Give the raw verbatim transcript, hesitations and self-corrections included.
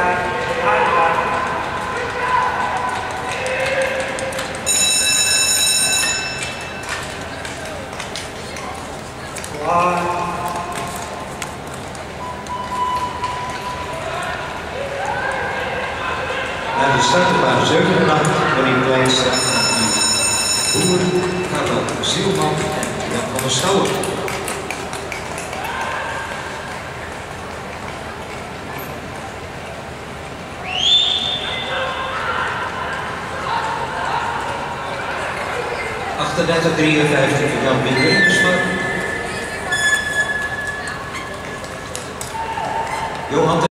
Na de start op baan zeven en acht, Ronnie Kleijnstra, Boer, Karel Zielman en Jan van der Schouwen. achtendertig drieënvijftig voor Jan Wintersman. Johan